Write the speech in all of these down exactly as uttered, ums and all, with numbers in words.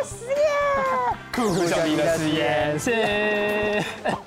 实验， 酷酷兄弟的实验室。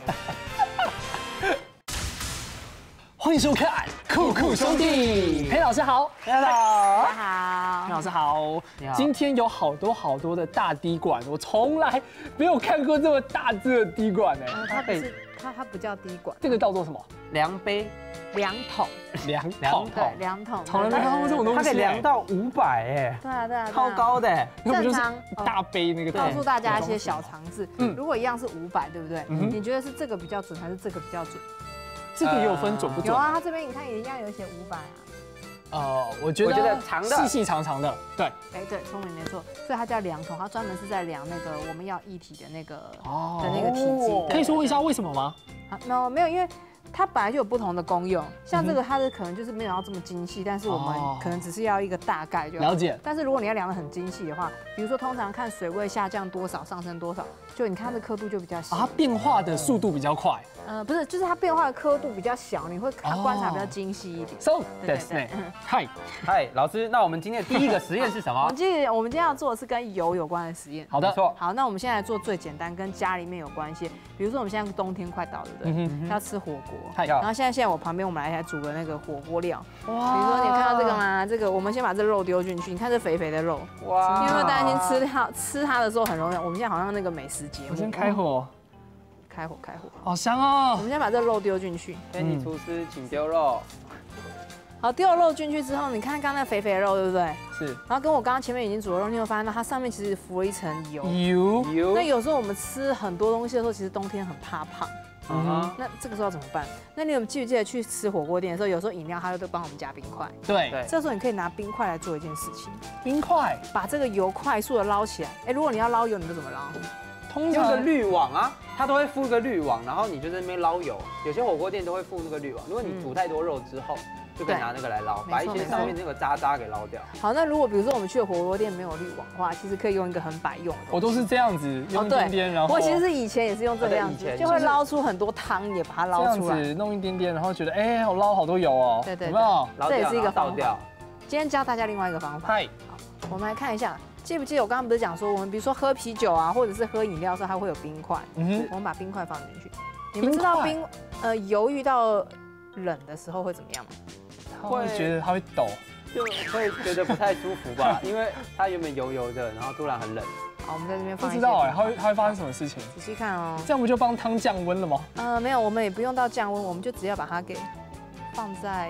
欢迎收看《酷酷兄弟》，裴老师好，裴老师好， 大家好， 裴老师好。 你好。 今天有好多好多的大滴管，我从来没有看过这么大只的滴管哎。 它不是它它不叫滴管， 这个叫做什么？ 量杯， 量筒， 量量筒。 对，量筒。 从来没看过这种东西。 它可以量到五百哎， 对啊对啊， 超高的哎。 那不就是正常大杯那个？ 告诉大家一些小常识， 嗯如果一样是五百，对不对？ 嗯你觉得是这个比较准还是这个比较准？ 这个也有分准不准？ 有啊，它这边你看一样有写五百啊。 呃，我觉我觉得得长的细细长长的，对。 哎，对，聪明没错，所以它叫量筒，它专门是在量那个我们要液体的那个哦的那个体积。 可以说一下为什么吗？ 啊，没有没有，因为它本来就有不同的功用，像这个它的可能就是没有要这么精细，但是我们可能只是要一个大概就好。 了解。 但是如果你要量得很精细的话，比如说通常看水位下降多少、上升多少，就你看它的刻度就比较小。 啊，它变化的速度比较快。 呃，不是，就是它变化的刻度比较小，你会看观察比较精细一点。 So 对 that's 对 it. 对。 嗨， 嗨，老师，那我们今天的第一个实验是什么我们？今天我们今天要做的是跟油有关的实验。 好的没。错， 好，那我们现在来做最简单，跟家里面有关系。比如说我们现在冬天快到了，对不对？ 嗯哼。 要吃火锅。 嗨然后现在现在我旁边我们来来煮个那个火锅料。 哇比如说你有看到这个吗？这个我们先把这肉丢进去，你看这肥肥的肉， 哇你有没有担心吃它吃它的时候很容易？我们现在好像那个美食节目， 我先开火， 开火开火。 好香我哦。 们先把这肉丢进去。 天体厨师请丢肉。 好，丢了肉进去之后，你看刚刚那肥肥的肉，对不对？ 是然后跟我刚刚前面已经煮的肉，你有发现到它上面其实浮了一层油。 油。 油那有时候我们吃很多东西的时候，其实冬天很怕胖。 嗯哼。 那这个时候怎么办？那你有没有记不记得去吃火锅店的时候，有时候饮料它就都帮我们加冰块。 对。 对， 这时候你可以拿冰块来做一件事情， 冰块， 把这个油快速的捞起来。哎，如果你要捞油，你都怎么捞？ 通常用个滤网啊，它都会附一个滤网，然后你就在那边捞油。有些火锅店都会附那个滤网，如果你煮太多肉之后，就可以拿那个来捞， 对把一些没错上面那个渣渣给捞掉。 好，那如果比如说我们去的火锅店没有滤网的话，其实可以用一个很百用的东西。 我都是这样子用一点点，然后我其实以前也是用这个样子， 对以前就会捞出很多汤，也把它这样捞出来。 子弄一点点，然后觉得哎，我捞好多油哦。 对对对有没有？ 捞掉这也是一个然后倒方法掉。 今天教大家另外一个方法， 嗨， 我们来看一下，记不记得我刚刚不是讲说，我们比如说喝啤酒啊，或者是喝饮料的时候，它会有冰块。 嗯哼。 我们把冰块放进去。你们知道冰呃油遇到冷的时候会怎么样吗？ 他会觉得它会抖。 就会觉得不太舒服吧，因为它原本油油的，然后突然很冷。 好，我们在这边不放一些知道哎， 冰块它会它会发生什么事情？ 仔细看哦。 这样不就帮汤降温了吗？ 呃，没有，我们也不用到降温，我们就只要把它给放在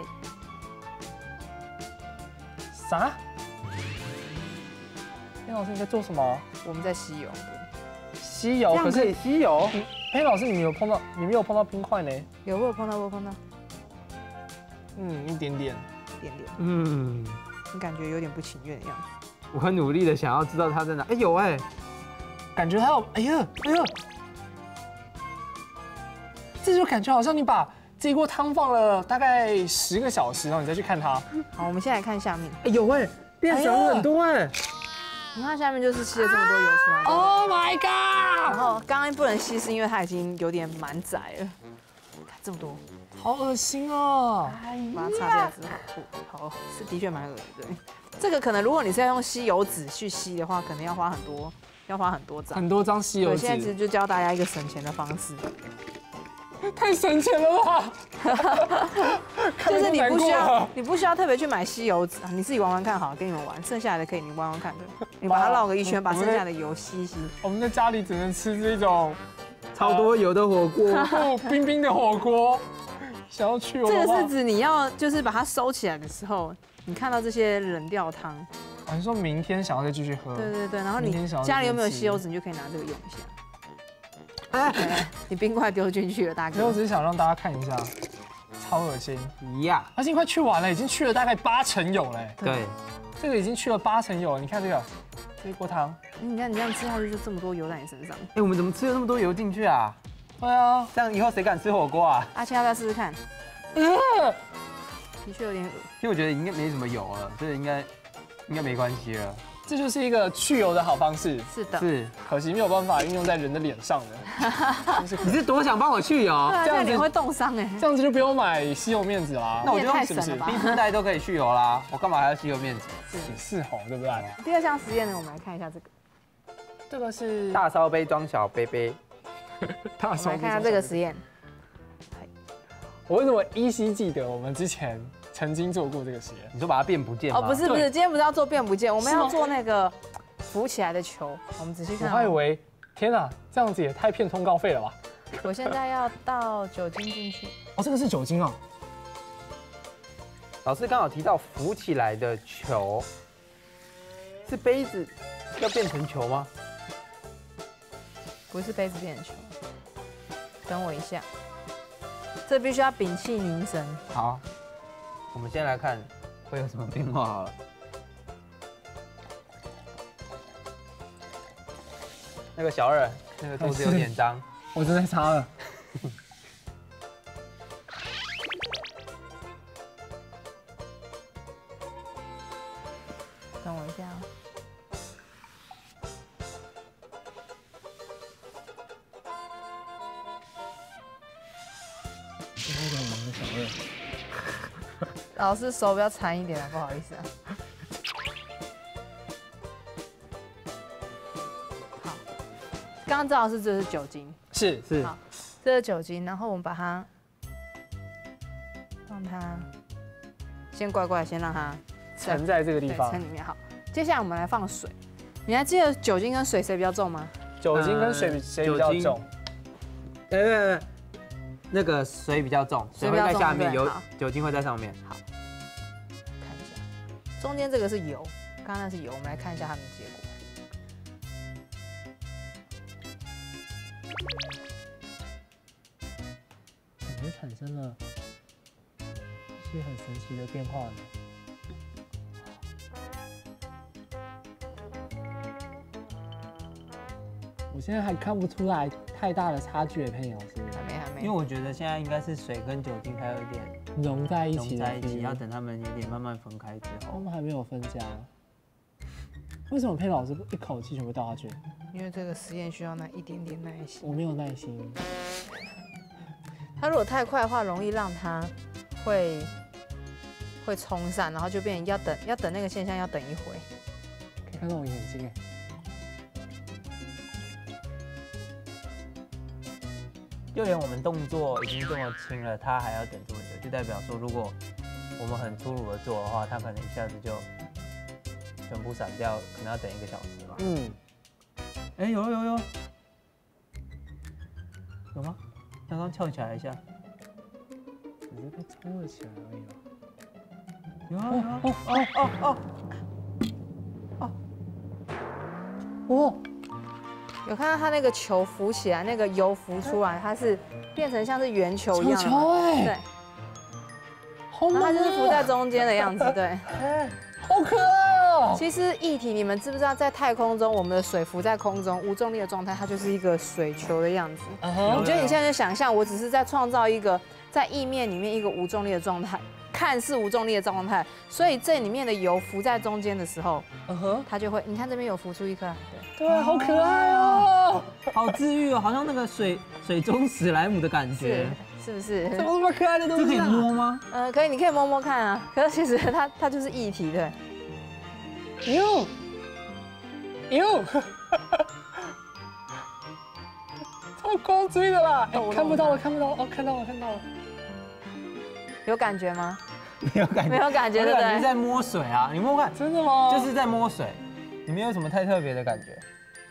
啥？裴老师你在做什么？ 我们在吸油。 吸油，可是可以吸油。 裴老师你没有碰到，你没有碰到冰块呢？ 有没有碰到？我有碰到嗯，一点点。 一点点， 嗯， 你感觉有点不情愿的样子。 我很努力的想要知道它在哪。哎，有哎， 感觉它有，哎呀，哎呀，这就感觉好像你把这一锅汤放了大概十个小时，然后你再去看它， 好，我们先来看下面。 哎有哎，变小很多哎。 你看下面就是吸了这么多油出来。 Oh my 然 god！ 后刚刚不能吸，是因为它已经有点蛮窄了。看这么多， 好恶心哦！ 把它擦掉之后，好，是的确蛮恶的。对，这个可能如果你是要用吸油纸去吸的话，可能要花很多，要花很多张。 很多张吸油对，现在其纸， 实就教大家一个省钱的方式， 太省钱了吧！ 就是你不需看了要，你不需要特别去买吸油纸啊，你自己玩玩看好了，跟你们玩，剩下来的可以你玩玩看的，你把它绕个一圈，把剩下的油吸一吸。 我们在家里只能吃这种超多油的火锅。 不冰冰的火锅。想要去油的话这个是指你要就是把它收起来的时候，你看到这些冷掉汤， 啊你说明天想要再继续喝？ 对对对，然后你明天想要家里有没有再吃吸油纸，你就可以拿这个用一下。哎，你冰块丢进去了，大没有，我哥。 只是想让大家看一下，超恶心。 呀， 而且快去完了，已经去了大概八成油嘞。 对， 这个已经去了八成油，你看这个，这一锅汤。 你看你这样吃下去就这么多油在你身上， 哎，我们怎么吃了那么多油进去啊？ 对啊， 这样以后谁敢吃火锅啊？ 阿七要不要试试看？ 呃， 的确有点恶。 其实我觉得应该没什么油了，这个应该应该没关系了。 这就是一个去油的好方式， 是的， 是， 可惜没有办法运用在人的脸上的。 你是多想帮我去油？ 对啊， 这样子这样脸会冻伤哎。 这样子就不用买吸油面纸啦。 那我就你也太是不是省了吧冰丝带都可以去油啦，我干嘛还要吸油面纸？ 也是吼，对不对？ 第二项实验呢，我们来看一下这个。 这个是大烧杯装小杯杯。 大我们来看看这个实验。 我为什么依稀记得我们之前曾经做过这个实验？ 你说把它变不见吗？ 哦，不是不是， 对今天不是要做变不见，我们是吗要做那个浮起来的球。我们仔细我看哦。 还以为，天哪，这样子也太骗通告费了吧？ 我现在要倒酒精进去。 哦，这个是酒精哦。 老师刚好提到浮起来的球，是杯子要变成球吗？ 不是杯子变成球。等我一下，这必须要屏气凝神。 好，我们先来看会有什么变化好了。那个小二，那个肚子有点脏， 我真的擦了。 等我一下哦。 有点忙的小二。 老师手比较残一点啊，不好意思啊。好，刚刚赵老师这是酒精， 是是好，这是酒精，然后我们把它让它先乖乖先让它沉在这个地对方。 沉里面。好，接下来我们来放水。你还记得酒精跟水谁比较重吗？ 酒精跟水比谁比较重？ 哎哎哎，那个水比较重，水会在下面，油酒精会在上面。 好，看一下，中间这个是油，刚刚那是油，我们来看一下它们的结果。 感觉产生了一些很神奇的变化呢。我现在还看不出来太大的差距，佩老师。 还没还没， 因为我觉得现在应该是水跟酒精还有一点融在一起， 融在一起，要等它们有点慢慢分开之后。 他们还没有分家。为什么佩老师一口气全部倒下去？ 因为这个实验需要那一点点耐心。 我没有耐心。 它如果太快的话，容易让它会会冲散，然后就变成要等要等那个现象要等一回。 可以看到我眼睛哎。 就连我们动作已经这么轻了，它还要等这么久，就代表说，如果我们很粗鲁的做的话，它可能一下子就全部散掉，可能要等一个小时吧。 嗯， 哎、欸，有有有，有吗？刚刚翘起来一下， 只是被冲了起来而已吧。 有啊有啊哦哦哦哦哦哦！ 有看到它那个球浮起来，那个油浮出来，它是变成像是圆球一样的。 球哎， 对， 好猛啊！ 然后它就是浮在中间的样子，对。 好可爱哦！ 其实液体，你们知不知道，在太空中，我们的水浮在空中，无重力的状态，它就是一个水球的样子。 我我觉得你现在就想象，我只是在创造一个在意面里面一个无重力的状态，看似无重力的状态，所以这里面的油浮在中间的时候， 嗯哼， 它就会，你看这边有浮出一颗，对。 对，好可爱哦， 好治愈哦，好像那个水水中史莱姆的感觉， 是不是？ 怎么那么可爱的东西？ 这可以摸吗？ 呃，可以，你可以摸摸看啊。可是其实它它就是液体，对。 哟哟，超光追的啦！哎，看不到了，看不到了，哦，看到了，看到了。 有感觉吗？ 没有感觉， 没有感觉，对不对？ 你在摸水啊，你摸摸看， 真的吗？ 就是在摸水，你没有什么太特别的感觉。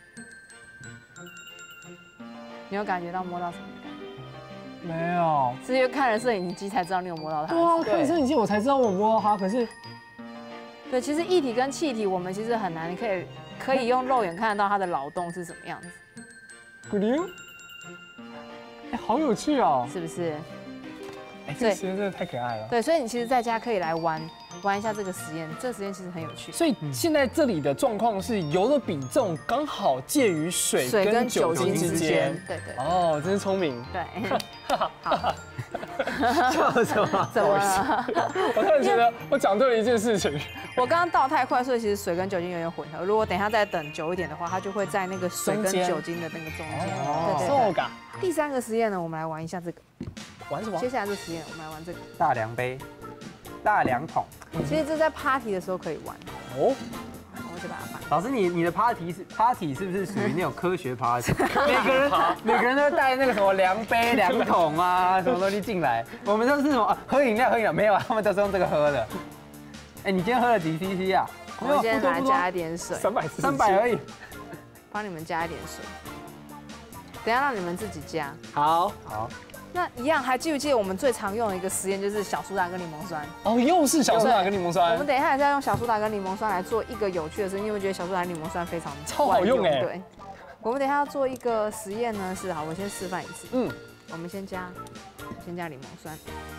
你有感觉到摸到什么？ 没有， 是因为看了摄影机才知道你有摸到它。 对啊，看了摄影机我才知道我摸到它，可是。 对，其实液体跟气体，我们其实很难，你可以可以用肉眼看得到它的劳动是什么样子。 咕溜，哎，好有趣哦， 是不是？ 哎，这个实验真的太可爱了。 对，所以你其实在家可以来玩玩一下这个实验，这个实验其实很有趣。 所以现在这里的状况是油的比重刚好介于水跟酒精之间。 对对。 哦，真是聪明。 对。好。 笑什么？ 怎么了？ 我突然觉得我讲对了一件事情。 我刚刚倒太快，所以其实水跟酒精有点混合。如果等一下再等久一点的话，它就会在那个水跟酒精的那个中间。 哦， 对对对。 对。 第三个实验呢，我们来玩一下这个。 玩什么？ 接下来这实验，我们来玩这个大量杯、大量桶。 其实这在 party 的时候可以玩。 哦。 我就把它放。 老师，你你的 party 是 party 是不是属于那种科学 party？ 每个人每个人都会带那个什么量杯、量桶啊，什么东西进来。我们都是什么喝饮料喝饮料没有啊？他们都是用这个喝的。哎，你今天喝了几 C C 啊？ 我们先来加一点水， 三百三百而已。 帮你们加一点水，等一下让你们自己加。 好， 好。 那一样，还记不记得我们最常用的一个实验就是小苏打跟柠檬酸？ 哦，又是小苏打跟柠檬我酸们。等一下也是要用小苏打跟柠檬酸来做一个有趣的事。你有没有觉得小苏打跟柠檬酸非常超好用哎？ 对，我们等一下要做一个实验呢，是好，我先示范一次。 嗯， 我们先加，先加柠檬酸。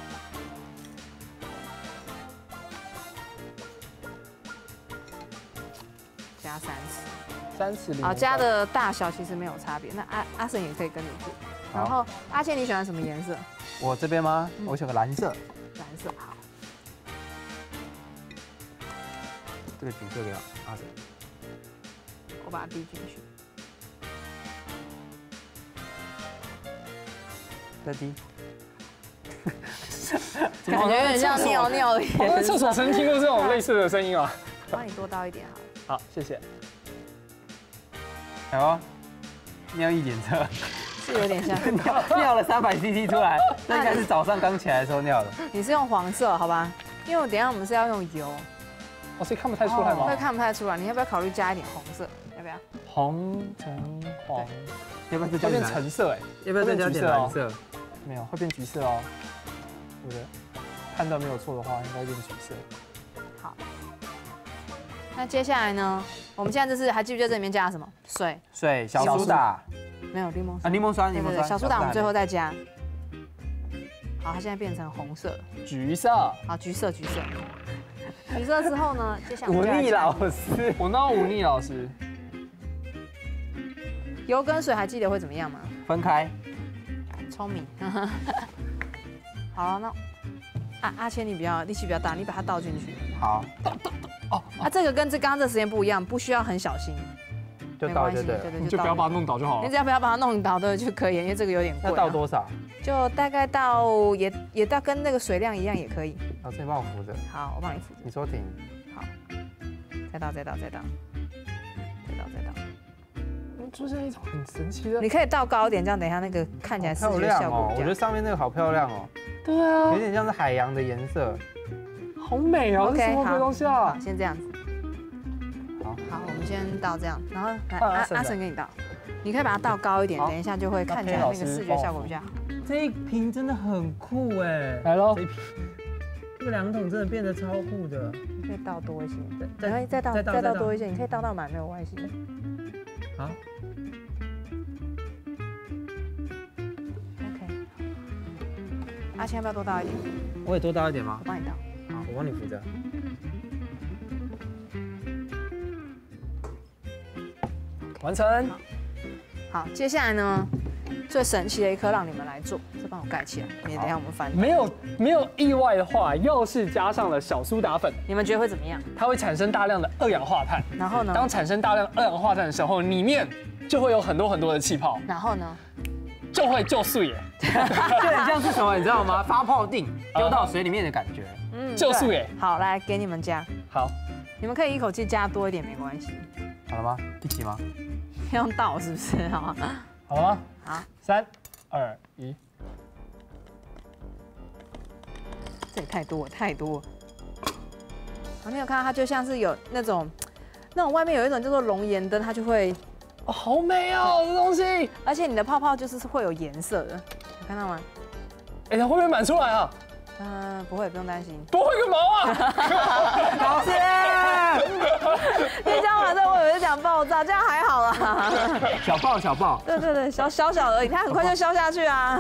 加三匙， 三匙柠檬酸。 好，加的大小其实没有差别。那阿阿神也可以跟你做。然后阿倩，你喜欢什么颜色？ 我这边吗？我选个蓝色。 蓝色好。 这个橘色给阿神。 我把它滴进去。 再滴。 感觉有点像尿尿的颜色。 我在厕所曾听过这种类似的声音啊。 帮你多倒一点好了。 好，谢谢。 好哦，尿一点测。 是有点像尿尿了三百 C C 出来，那应该是早上刚起来的时候尿的。 你是用黄色好吧？因为我等一下我们是要用油， 哦，所以看不太出来吗？ 会看不太出来。你要不要考虑加一点红色？要不要？ 红橙黄， 要不要再加会变点橙色哎？ 要不要再加点蓝色？ 没有，会变橘色哦。我的判断没有错的话，应该变橘色。 好。那接下来呢？我们现在就是还记不记得这里面加了什么？水、 水、小苏打。 没有柠檬啊， 酸， 柠檬酸， 对对对，小苏打我们最后再加。好，它现在变成红色， 橘色。 好，橘色，橘色。橘色之后呢，接下来忤逆老师， 我闹忤逆老师。 油跟水还记得会怎么样吗？ 分开。 聪明。好，那阿阿谦你比较力气比较大，你把它倒进去。 好。 哦，啊，这个跟这刚刚这实验不一样，不需要很小心。 就倒就对了， 你就不要把它弄倒就好了。 你只要不要把它弄倒的就可以，因为这个有点贵。 要倒多少？ 就大概到也也到跟那个水量一样也可以。 老师，你帮我扶着。 好，我帮你扶着。 你说停。 好，再倒再倒再倒，再倒再倒。 出现一种很神奇的。 你可以倒高一点，这样等一下那个看起来视觉效果。 我觉得上面那个好漂亮哦。 对啊， 有点像是海洋的颜色。 好美哦！这是什么鬼东西啊？ 好，先这样子。好，我们先倒这样，然后来阿阿阿神给你倒，你可以把它倒高一点，等一下就会看起来那个视觉效果比较好。 这一瓶真的很酷哎， 来喽！ 这个两桶真的变得超酷的， 你可以倒多一些，再再再倒再倒多一些，你可以倒到满没有关系。 好 ，OK。阿谦要不要多倒一点？ 我也多倒一点吗？ 我帮你倒。 好，我帮你扶着。 完成。 好，接下来呢，最神奇的一颗让你们来做，这帮我盖起来，你等一下我们翻。 没有没有意外的话，要是加上了小苏打粉， 你们觉得会怎么样？ 它会产生大量的二氧化碳。 然后呢？ 当产生大量二氧化碳的时候，里面就会有很多很多的气泡。 然后呢？ 就会就碎耶。 就很像是什么，你知道吗？发泡锭丢到水里面的感觉。 嗯， 就碎耶。 好，来给你们加。 好。 你们可以一口气加多一点，没关系。 好了吗？一起吗？ 用倒是不是？好， 好了吗？ 好， 三、二、一。 这也太多了，太多了。我没有看到它，就像是有那种，那种外面有一种叫做龙岩灯，它就会， 哦，好美哦，这东西。 而且你的泡泡就是会有颜色的，有看到吗？ 哎，它会不会满出来啊？ 嗯、呃，不会，不用担心。 不会个毛啊！ 老师， 你讲完之后，我以为是讲爆炸，这样还好啦。 小爆小爆。 对对对，小小小而已，它很快就消下去啊。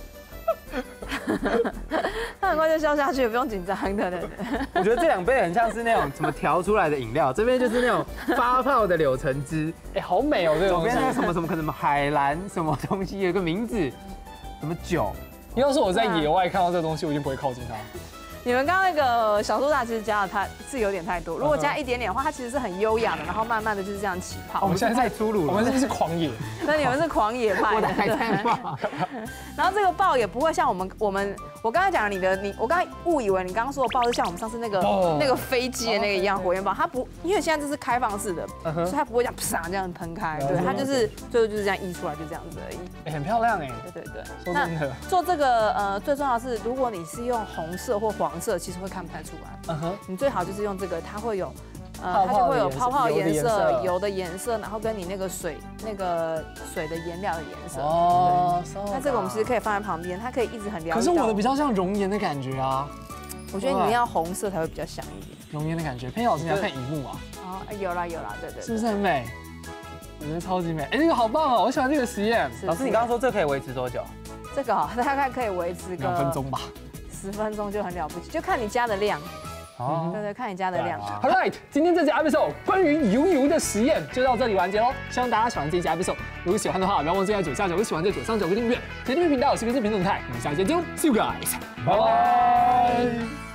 它很快就消下去，不用紧张。对对对。 我觉得这两杯很像是那种什么调出来的饮料，这边就是那种发泡的柳橙汁。 哎，好美哦，这个东西。 左边那个什么什么可能什么海蓝什么东西，有个名字，什么酒。 要是我在野外看到这个东西，我一定不会靠近它。 你们刚刚那个小苏打其实加的它是有点太多，如果加一点点的话，它其实是很优雅的，然后慢慢的就是这样起泡。 我们现在太粗鲁了， 我们是不是狂野？ 那你们是狂野派的， 我的还在爆。 然后这个爆也不会像我们我们我刚才讲你的，你我刚才误以为你刚刚说的爆是像我们上次那个、 哦那个飞机的那个一样火焰爆，它不，因为现在这是开放式的， 嗯哼所以它不会这样啪这样喷开，对， 了解它就是最后就是这样溢出来，就这样子而已。 哎，很漂亮哎。 对对对。 说真的， 做这个呃最重要的是，如果你是用红色或黄色，其实会看不太出来。 嗯哼， 你最好就是用这个，它会有。呃， 泡泡的它就会有颜色泡泡的颜油的颜色、 色油的颜色，然后跟你那个水、那个水的颜料的颜色。 哦， 对。那这个我们其实可以放在旁边，它可以一直很疗愈。 可是我的比较像熔岩的感觉啊。 我觉得你们要红色才会比较响一点。 熔岩的感觉，佩老师你要看荧幕啊。 哦，有啦有啦，对对。 是不是很美？我觉得超级美。哎，这个好棒哦，我喜欢这个实验。 老师，你刚刚说这可以维持多久？ 这个大概可以维持个两分钟吧。 十分钟就很了不起，就看你加的量。 哦， 对对，看你加的量。 All right， 今天这集 episode 关于油油的实验就到这里完结喽。希望大家喜欢这一集 episode， 如果喜欢的话，不要忘记在左下角有喜欢，在左上角有订阅，点订阅频道，随便视频动态。我们下期见喽 ，See you guys，拜拜。